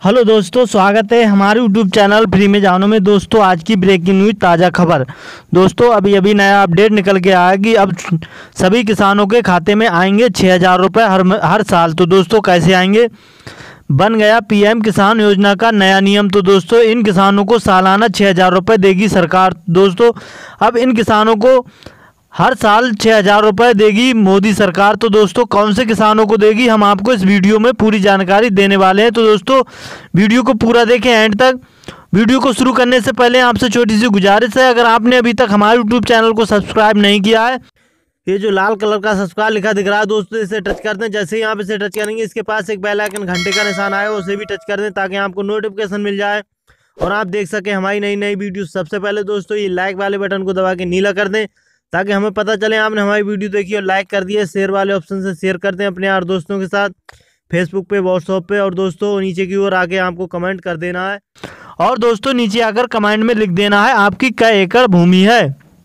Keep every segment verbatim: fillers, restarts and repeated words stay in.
Hello दोस्तों, स्वागत है हमारे यूट्यूब चैनल फ्री में जानो में। दोस्तों आज की ब्रेकिंग न्यूज ताज़ा खबर। दोस्तों अभी अभी नया अपडेट निकल के आया कि अब सभी किसानों के खाते में आएंगे छः हज़ार रुपये हर हर साल। तो दोस्तों कैसे आएंगे, बन गया पीएम किसान योजना का नया नियम। तो दोस्तों इन किसानों को सालाना छः हज़ार रुपये देगी सरकार। दोस्तों अब इन किसानों को हर साल छः हज़ार रुपये देगी मोदी सरकार। तो दोस्तों कौन से किसानों को देगी, हम आपको इस वीडियो में पूरी जानकारी देने वाले हैं। तो दोस्तों वीडियो को पूरा देखें एंड तक। वीडियो को शुरू करने से पहले आपसे छोटी सी गुजारिश है, अगर आपने अभी तक हमारे यूट्यूब चैनल को सब्सक्राइब नहीं किया है, ये जो लाल कलर का सब्सक्राइब लिखा दिख रहा है दोस्तों, इसे टच कर दें। जैसे ही आप इसे टच करेंगे इसके पास एक बेल आइकन घंटे का निशान आएगा, उसे भी टच कर दें ताकि आपको नोटिफिकेशन मिल जाए और आप देख सकें हमारी नई नई वीडियो सबसे पहले। दोस्तों ये लाइक वाले बटन को दबा के नीला कर दें ताकि हमें पता चले आपने हमारी वीडियो देखी और लाइक कर दिया। शेयर वाले ऑप्शन से शेयर कर दें अपने यार दोस्तों के साथ, फेसबुक पे, व्हाट्सएप पे। और दोस्तों नीचे की ओर आके आपको कमेंट कर देना है और दोस्तों नीचे आकर कमेंट में लिख देना है आपकी कै एकड़ भूमि है,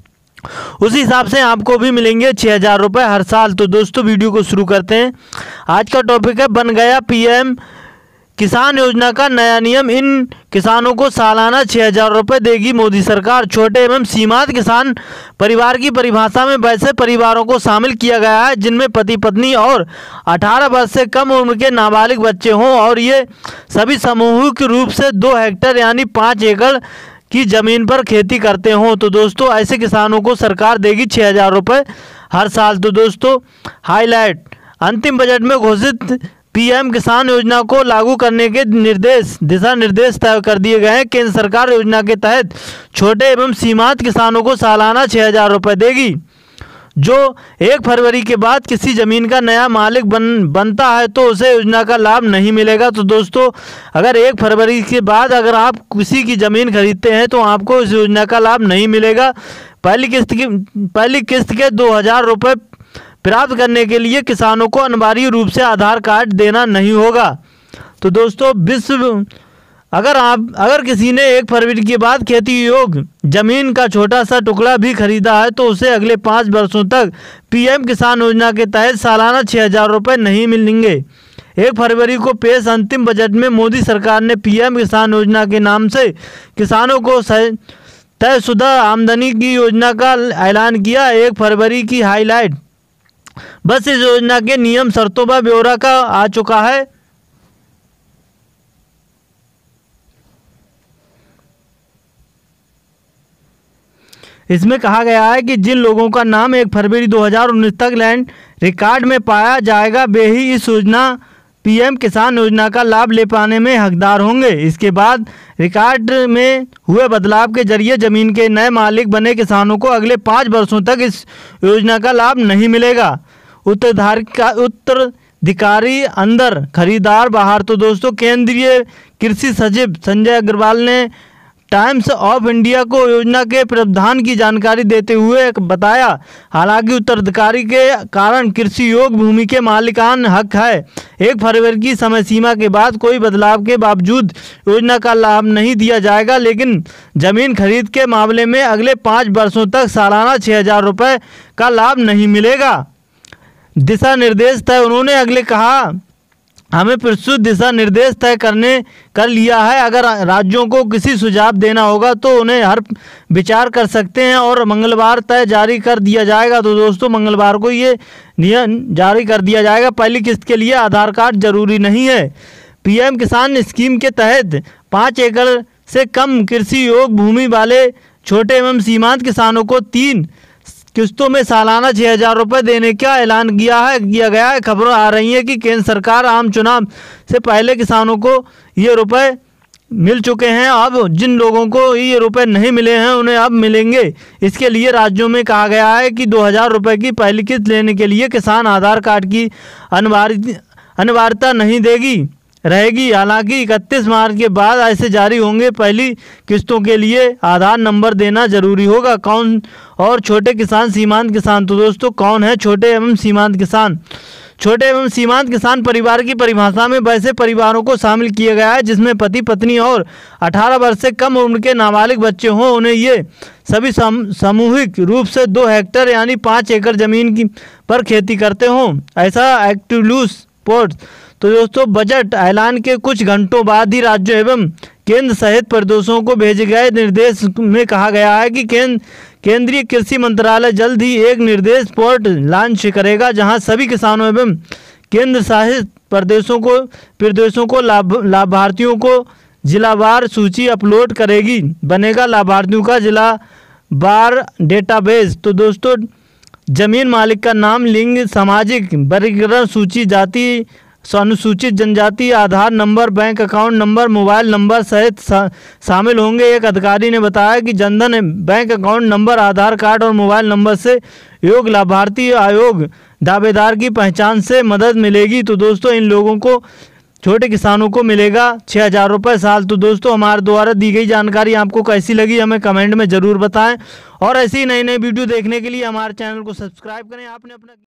उसी हिसाब से आपको भी मिलेंगे छः हज़ार रुपये हर साल। तो दोस्तों वीडियो को शुरू करते हैं। आज का टॉपिक है बन गया पीएम किसान योजना का नया नियम। इन किसानों को सालाना छः हज़ार रुपये देगी मोदी सरकार। छोटे एवं सीमांत किसान परिवार की परिभाषा में वैसे परिवारों को शामिल किया गया है जिनमें पति पत्नी और अठारह वर्ष से कम उम्र के नाबालिग बच्चे हों और ये सभी सामूहिक रूप से दो हेक्टेयर यानी पाँच एकड़ की ज़मीन पर खेती करते हों। तो दोस्तों ऐसे किसानों को सरकार देगी छः हज़ार रुपये हर साल। तो दोस्तों हाईलाइट, अंतिम बजट में घोषित पीएम किसान योजना को लागू करने के निर्देश दिशा निर्देश तय कर दिए गए हैं। केंद्र सरकार योजना के तहत छोटे एवं सीमांत किसानों को सालाना छः हज़ार रुपये देगी। जो एक फरवरी के बाद किसी ज़मीन का नया मालिक बन बनता है तो उसे योजना का लाभ नहीं मिलेगा। तो दोस्तों अगर एक फरवरी के बाद अगर आप किसी की ज़मीन खरीदते हैं तो आपको इस योजना का लाभ नहीं मिलेगा। पहली किस्त की पहली किस्त के दो हज़ार रुपये प्राप्त करने के लिए किसानों को अनिवार्य रूप से आधार कार्ड देना नहीं होगा। तो दोस्तों विश्व अगर आप अगर किसी ने एक फरवरी के बाद खेती योग्य जमीन का छोटा सा टुकड़ा भी खरीदा है तो उसे अगले पाँच वर्षों तक पीएम किसान योजना के तहत सालाना छः हज़ार रुपये नहीं मिलेंगे। एक फरवरी को पेश अंतिम बजट में मोदी सरकार ने पीएम किसान योजना के नाम से किसानों को तयशुदा आमदनी की योजना का ऐलान किया। एक फरवरी की हाईलाइट, बस इस योजना के नियम शर्तों व ब्यौरा का आ चुका है। इसमें कहा गया है कि जिन लोगों का नाम एक फरवरी दो हज़ार उन्नीस तक लैंड रिकॉर्ड में पाया जाएगा वे ही इस योजना पीएम किसान योजना का लाभ ले पाने में हकदार होंगे। इसके बाद रिकॉर्ड में हुए बदलाव के जरिए जमीन के नए मालिक बने किसानों को अगले पाँच वर्षों तक इस योजना का लाभ नहीं मिलेगा। उत्तराधिकारी का उत्तराधिकारी अंदर, खरीदार बाहर। तो दोस्तों केंद्रीय कृषि सचिव संजय अग्रवाल ने टाइम्स ऑफ इंडिया को योजना के प्रावधान की जानकारी देते हुए बताया, हालांकि उत्तराधिकारी के कारण कृषि योग्य भूमि के मालिकान हक है। एक फरवरी की समय सीमा के बाद कोई बदलाव के बावजूद योजना का लाभ नहीं दिया जाएगा, लेकिन जमीन खरीद के मामले में अगले पाँच वर्षों तक सालाना छः हज़ार रुपये का लाभ नहीं मिलेगा। दिशा निर्देश तय, उन्होंने अगले कहा, हमें प्रस्तुत दिशा निर्देश तय करने कर लिया है। अगर राज्यों को किसी सुझाव देना होगा तो उन्हें हर विचार कर सकते हैं और मंगलवार तय जारी कर दिया जाएगा। तो दोस्तों मंगलवार को ये नियम जारी कर दिया जाएगा। पहली किस्त के लिए आधार कार्ड जरूरी नहीं है। पीएम किसान स्कीम के तहत पाँच एकड़ से कम कृषि योग्य भूमि वाले छोटे एवं सीमांत किसानों को तीन किस्तों में सालाना छः हज़ार रुपये देने का ऐलान किया है किया गया है। खबरें आ रही हैं कि केंद्र सरकार आम चुनाव से पहले किसानों को ये रुपए मिल चुके हैं। अब जिन लोगों को ये रुपए नहीं मिले हैं उन्हें अब मिलेंगे। इसके लिए राज्यों में कहा गया है कि दो हज़ार रुपये की पहली किस्त लेने के लिए किसान आधार कार्ड की अनिवार्य अनिवार्यता नहीं देगी रहेगी। हालांकि इकतीस मार्च के बाद ऐसे जारी होंगे। पहली किस्तों के लिए आधार नंबर देना जरूरी होगा। कौन और छोटे किसान, सीमांत किसान। तो दोस्तों कौन है छोटे एवं सीमांत किसान? छोटे एवं सीमांत किसान परिवार की परिभाषा में वैसे परिवारों को शामिल किया गया है जिसमें पति पत्नी और अठारह वर्ष से कम उम्र के नाबालिग बच्चे हों। उन्हें ये सभी सामूहिक रूप से दो हेक्टेयर यानी पाँच एकड़ जमीन की पर खेती करते हों। ऐसा एक्टिव लूज पोर्ट तो दोस्तों बजट ऐलान के कुछ घंटों बाद ही राज्यों एवं केंद्र सहित प्रदेशों को भेजे गए निर्देश में कहा गया है कि केंद्र केंद्रीय कृषि मंत्रालय जल्द ही एक निर्देश पोर्टल लॉन्च करेगा, जहां सभी किसानों एवं केंद्र शासित प्रदेशों को प्रदेशों को लाभ लाभार्थियों को जिलावार सूची अपलोड करेगी। बनेगा लाभार्थियों का जिलावार डेटाबेस। तो दोस्तों जमीन मालिक का नाम, लिंग, सामाजिक वर्गीकरण, सूची जाति, अनुसूचित जनजाति, Aadhaar number, bank account number, mobile number सहित शा, शामिल होंगे। एक अधिकारी ने बताया कि Jan Dhan bank account number, Aadhaar card और मोबाइल नंबर से योग्य लाभार्थी आयोग दावेदार की पहचान से मदद मिलेगी। तो दोस्तों इन लोगों को, छोटे किसानों को मिलेगा छः हज़ार रुपये साल। तो दोस्तों हमारे द्वारा दी गई जानकारी आपको कैसी लगी हमें कमेंट में ज़रूर बताएं और ऐसी नई नई वीडियो देखने के लिए हमारे चैनल को सब्सक्राइब करें। आपने अपना